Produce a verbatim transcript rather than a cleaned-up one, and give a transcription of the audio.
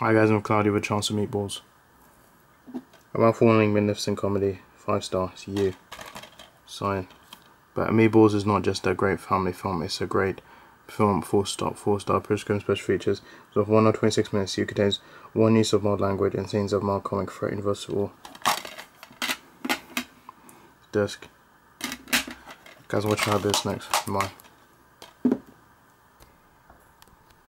Hi guys, I'm Cloudy with Chance of Meatballs. About falling magnificent comedy, five star, it's you. Sign. But Meatballs is not just a great family film, it's a great film, full stop, four star, prescription special features. So of one hour twenty-six minutes, it contains one use of mild language and scenes of mild comic threat universal. Disc. Guys, watch out this next. Bye.